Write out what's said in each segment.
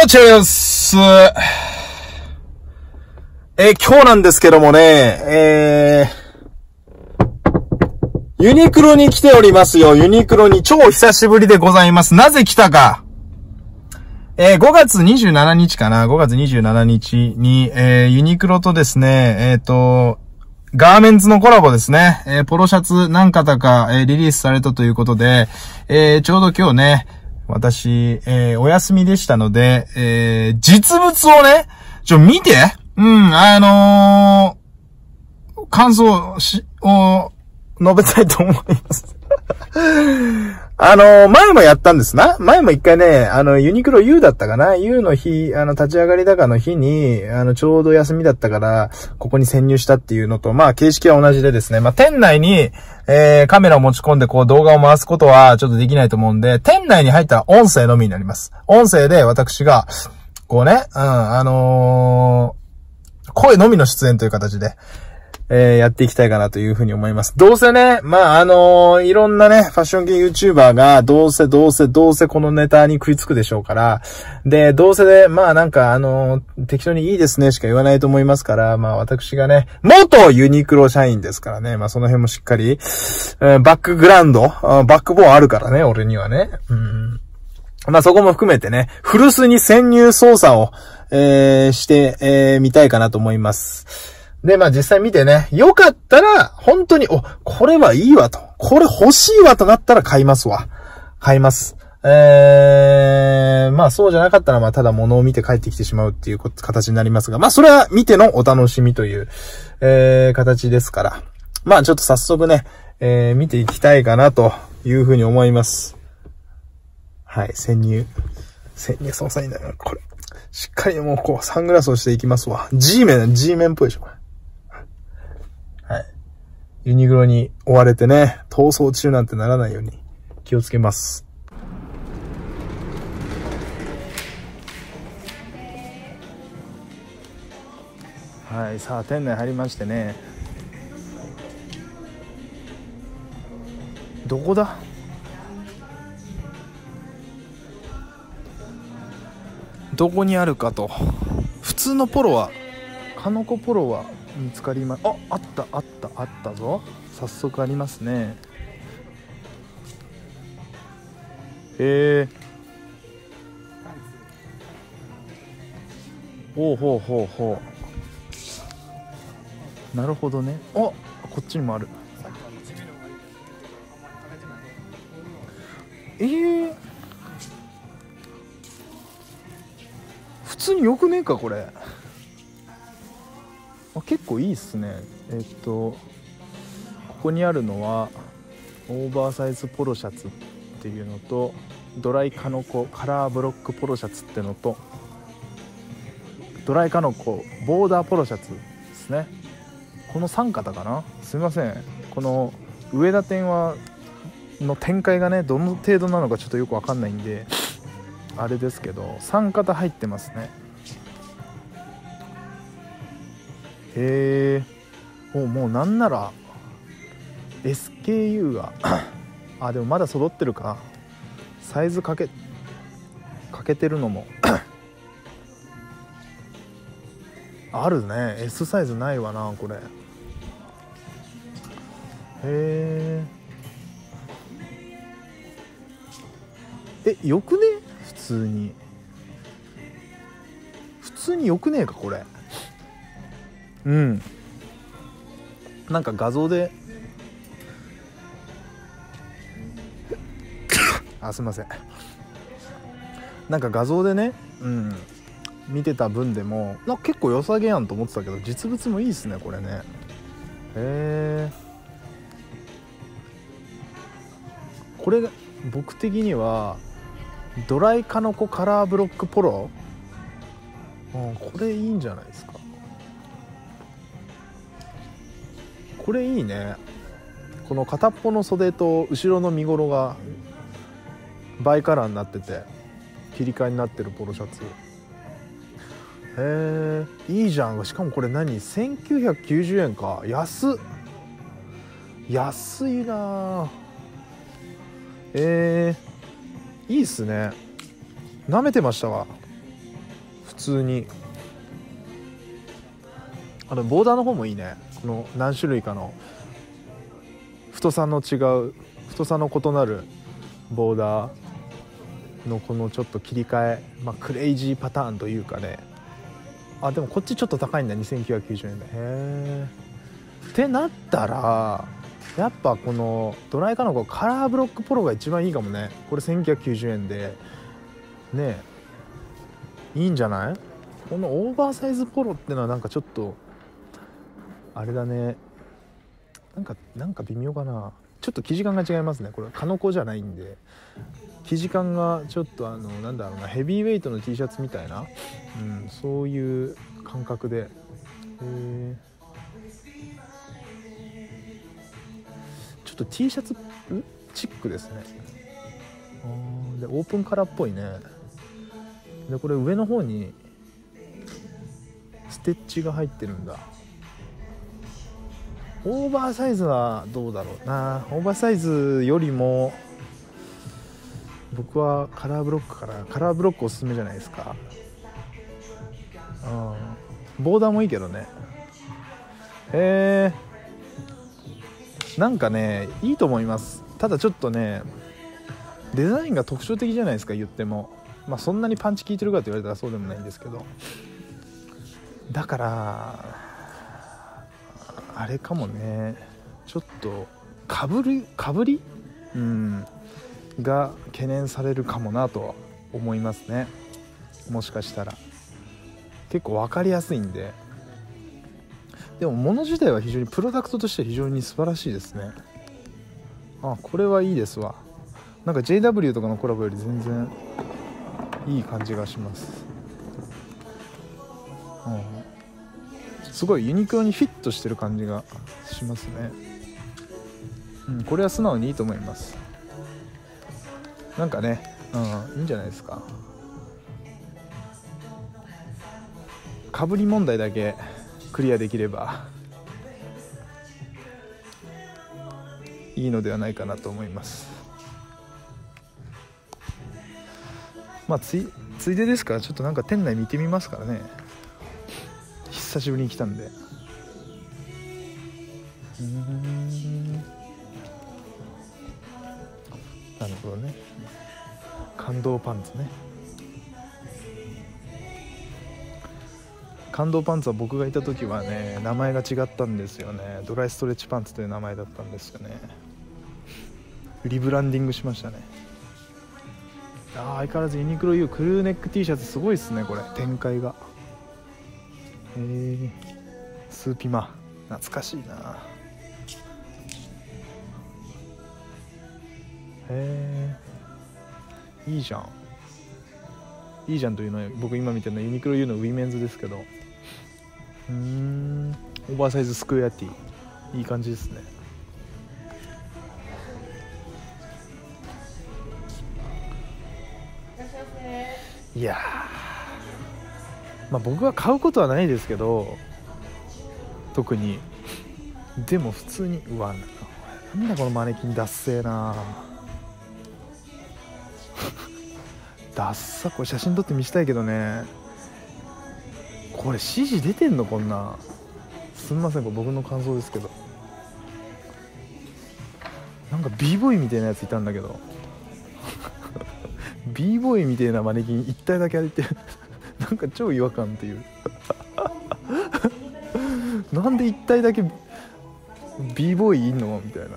どっちです。今日なんですけどもね、ユニクロに来ておりますよ。ユニクロに超久しぶりでございます。なぜ来たか。5月27日かな ?5 月27日に、ユニクロとですね、ガーメンツのコラボですね。ポロシャツ何型か、リリースされたということで、ちょうど今日ね、私、お休みでしたので、実物をね、見て、感想を述べたいと思います。前もやったんですな。前も一回ね、ユニクロ U だったかな ?U の日、立ち上がり高の日に、ちょうど休みだったから、ここに潜入したっていうのと、形式は同じでですね、店内に、カメラを持ち込んで、動画を回すことはちょっとできないと思うんで、店内に入ったら音声のみになります。音声で私が、声のみの出演という形で、やっていきたいかなというふうに思います。どうせね、いろんなね、ファッション系 YouTuber が、どうせこのネタに食いつくでしょうから、で、どうせで、適当にいいですねしか言わないと思いますから、私がね、元ユニクロ社員ですからね、その辺もしっかり、バックグラウンド、バックボーンあるからね、俺にはね。そこも含めてね、古巣に潜入捜査を、して、みたいかなと思います。で、実際見てね、よかったら、本当に、これはいいわと。これ欲しいわとなったら買いますわ。買います。そうじゃなかったら、ただ物を見て帰ってきてしまうっていう形になりますが、それは見てのお楽しみという、形ですから。ちょっと早速ね、見ていきたいかなというふうに思います。はい、潜入捜査員だよ、これ。しっかりサングラスをしていきますわ。G メンっぽいでしょ、これ。はい。ユニクロに追われてね、逃走中なんてならないように気をつけます。はい、さあ、店内入りましてね。どこだ？どこにあるかと。普通のポロは、カノコポロは見つかりま、あったぞ。早速ありますね。ほう。なるほどね。こっちにもある。普通によくねえかこれ。結構いいっすね。ここにあるのはオーバーサイズポロシャツっていうのと、ドライカノコカラーブロックポロシャツってのと、ドライカノコボーダーポロシャツですね。この3型かな。すみません、この上田店の展開がね、どの程度なのかちょっとよくわかんないんであれですけど、3型入ってますね。もうなんなら SKU がでもまだ揃ってるか。サイズかけてるのもあるね。 S サイズないわなこれ。よくね？普通によくねえかこれ。なんか画像ですいません。なんか画像でね、見てた分でも結構良さげやんと思ってたけど、実物もいいっすねこれね。これ僕的にはドライカノコカラーブロックポロ、これいいんじゃないですか。これいいね。この片っぽの袖と後ろの身頃がバイカラーになってて切り替えになってるポロシャツ。いいじゃん。しかもこれ1990円か。安いな。いいっすね。舐めてましたわ。 普通に。ボーダーの方もいいね。この何種類かの太さの異なるボーダーのこのちょっと切り替え、クレイジーパターンというかね。でもこっちちょっと高いんだ、2990円で。ってなったらやっぱこのドライカノコカラーブロックポロが一番いいかもね。これ1990円でね、いいんじゃない？このオーバーサイズポロってのはなんかちょっとあれだね、なんか微妙かな。ちょっと生地感が違いますね。これカノコじゃないんで、生地感がちょっとなんだろうな、ヘビーウェイトの T シャツみたいな、そういう感覚で、ちょっと T シャツチックですね。でオープンカラーっぽいね。でこれ上の方にステッチが入ってるんだ。オーバーサイズはどうだろうな。オーバーサイズよりも僕はカラーブロックおすすめじゃないですか。ボーダーもいいけどね。なんかねいいと思います。ただちょっとねデザインが特徴的じゃないですか、言っても。そんなにパンチ効いてるかって言われたらそうでもないんですけど、だからあれかもね、ちょっとかぶりが懸念されるかもなとは思いますね。もしかしたら結構分かりやすいんで。でも物自体は非常にプロダクトとしては非常に素晴らしいですね。これはいいですわ。なんか JW とかのコラボより全然いい感じがします。すごいユニクロにフィットしてる感じがしますね。これは素直にいいと思います。なんかね、いいんじゃないですか。かぶり問題だけクリアできればいいのではないかなと思います。ついでですから、ちょっとなんか店内見てみますからね。久しぶりに来たんで。なるほどね。感動パンツね。感動パンツは僕がいた時はね名前が違ったんですよね。ドライストレッチパンツという名前だったんですよね。リブランディングしましたね。相変わらずユニクロ U クルーネック T シャツすごいっすね。これ展開がスーピマ懐かしいな。いいじゃんというのは僕今見てるのはユニクロ U のウィメンズですけど、オーバーサイズスクエアティーいい感じですね。いや僕は買うことはないですけど、特に。でも普通になんだこのマネキンダッセーなダッサ。これ写真撮って見せたいけどね。これ指示出てんのこんな。すみません、これ僕の感想ですけど。なんか b ボーイみたいなやついたんだけどb ボーイみたいなマネキン一体だけあいてなんか超違和感っていうなんで一体だけ b ボーイいんのみたいな。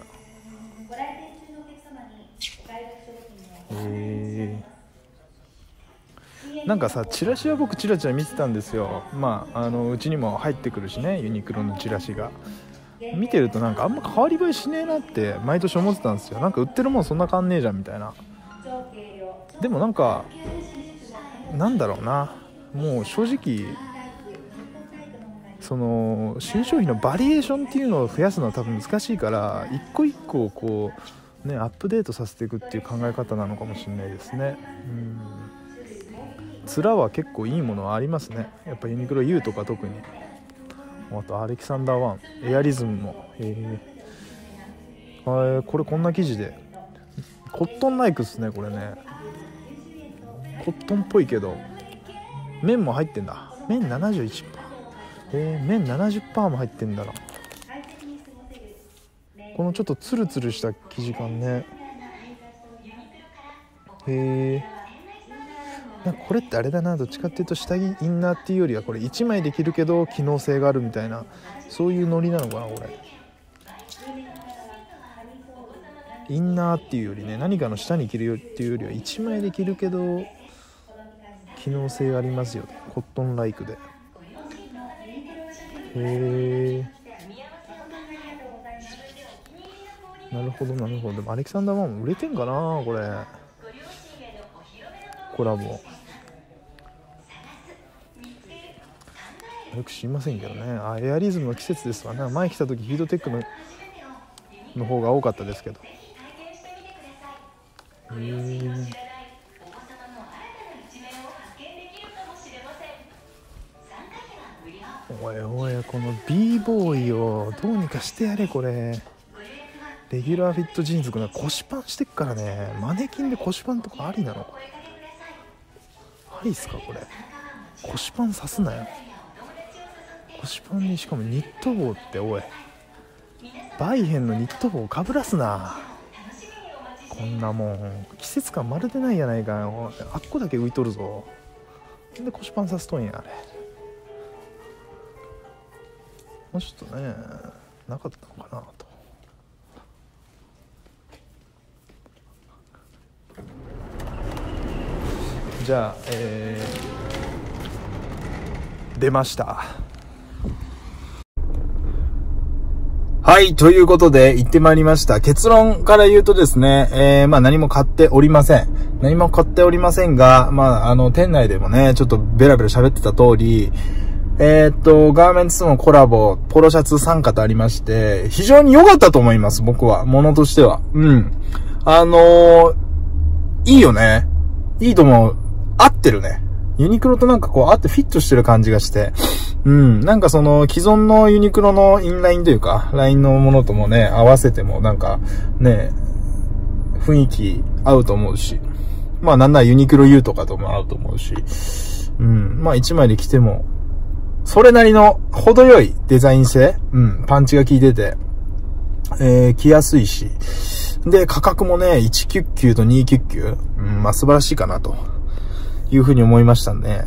なんかさ、チラシは僕チラチラ見てたんですよ。うちにも入ってくるしね、ユニクロのチラシが。見てるとなんかあんま変わり映えしねえなって毎年思ってたんですよ。なんか売ってるもんそんな変わんねえじゃんみたいな。でもなんかなんだろうな、もう正直その新商品のバリエーションっていうのを増やすのは多分難しいから、一個一個をこうねアップデートさせていくっていう考え方なのかもしれないですね。面は結構いいものはありますね。やっぱユニクロ U とか特に。あとアレキサンダー1エアリズムもこれこんな生地でコットンナイクっすね。これねコットンっぽいけど麺も入ってんだ。麺 71%。麺 70% も入ってんだな。このちょっとツルツルした生地感ね。なんかこれってあれだな、どっちかっていうと下着インナーっていうよりはこれ1枚で着るけど機能性があるみたいな、そういうノリなのかなこれ。インナーっていうよりね、何かの下に着るっていうよりは1枚で着るけど機能性ありますよね。コットンライクで。なるほどなるほど。でもアレキサンダー1も売れてんかなこれ、コラボ。よく知りませんけどね。エアリズムの季節ですわね。前来た時ヒートテックの方が多かったですけど。おいおい、この B ボーイをどうにかしてやれ。これレギュラーフィットジーンズが腰パンしてっからね。マネキンで腰パンとかありなの？ありっすかこれ。腰パンさすなよ。腰パンにしかもニット帽って、おいバイヘンのニット帽かぶらすな。こんなもん季節感まるでないやないかよ。あっこだけ浮いとるぞ。なんで腰パンさすとんやあれ。もうちょっとねなかったのかなと。じゃあ、出ました。はい、ということで行ってまいりました。結論から言うとですね、何も買っておりません。何も買っておりませんが、店内でもね、ちょっとベラベラ喋ってた通り、ガーメンツとのコラボ、ポロシャツ3型ありまして、非常に良かったと思います、僕は。ものとしては。いいよね。いいと思う。合ってるね。ユニクロとなんかこう合ってフィットしてる感じがして。なんかその既存のユニクロのインラインというか、ラインのものともね、合わせてもなんかね、雰囲気合うと思うし。なんならユニクロ U とかとも合うと思うし。1枚で着ても、それなりの程よいデザイン性、パンチが効いてて、着やすいし。で、価格もね、199と299、素晴らしいかなというふうに思いましたんで、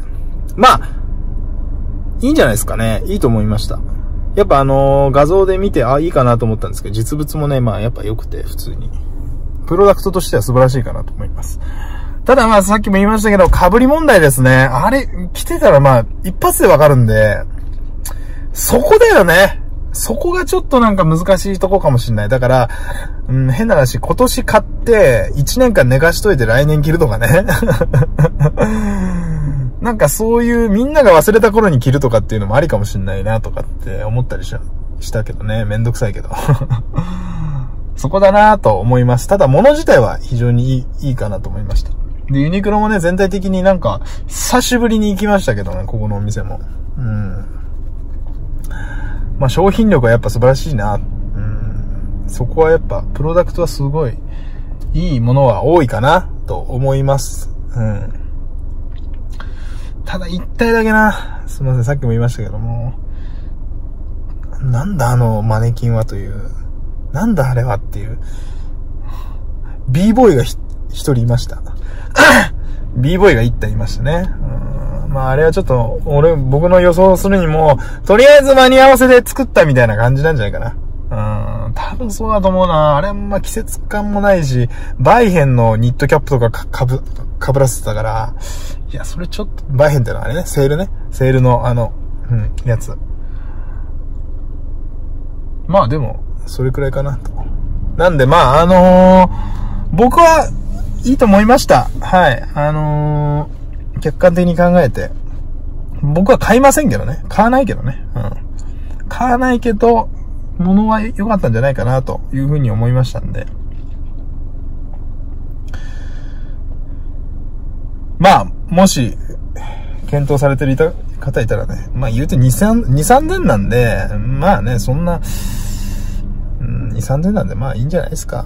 いいんじゃないですかね。いいと思いました。やっぱ画像で見て、いいかなと思ったんですけど、実物もね、やっぱ良くて、普通に。プロダクトとしては素晴らしいかなと思います。たださっきも言いましたけど、被り問題ですね。あれ、着てたら一発でわかるんで、そこだよね。そこがちょっとなんか難しいとこかもしれない。だから、変な話、今年買って、1年間寝かしといて来年着るとかね。なんかそういうみんなが忘れた頃に着るとかっていうのもありかもしれないなとかって思ったりしたけどね。めんどくさいけど。そこだなと思います。ただ物自体は非常にいいかなと思いました。で、ユニクロもね、全体的になんか、久しぶりに行きましたけどね、ここのお店も。商品力はやっぱ素晴らしいな。そこはやっぱ、プロダクトはすごい、いいものは多いかな、と思います。ただ一体だけな、すみません、さっきも言いましたけども、なんだマネキンはという、なんだあれはっていう、B ボーイが一人いました。B ボーイが一体いましたね。あれはちょっと、僕の予想するにも、とりあえず間に合わせで作ったみたいな感じなんじゃないかな。多分そうだと思うな。あれ季節感もないし、バイヘンのニットキャップとかかぶらせてたから、いや、それちょっと、バイヘンってのはあれね、セールね。セールのやつ。でも、それくらいかなと。なんで僕はいいと思いました。はい。客観的に考えて。僕は買いませんけどね。買わないけどね。買わないけど、物は良かったんじゃないかなというふうに思いましたんで。もし、検討されてる方いたらね。言うて2、3年なんで、そんな、2、3年なんでいいんじゃないですか。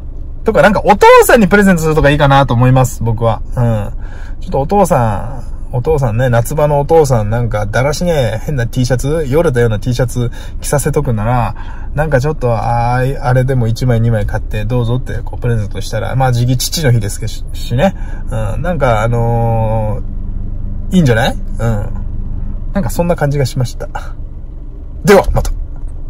なんかお父さんにプレゼントするとかいいかなと思います、僕は。ちょっとお父さお父さんね、夏場のお父さんなんか、だらしね、変な T シャツ、よれたような T シャツ着させとくなら、なんかちょっと、あれでも1枚2枚買ってどうぞってこうプレゼントしたら、まあ、時期父の日ですしね。うん、なんかいいんじゃない？うん。なんかそんな感じがしました。では、また。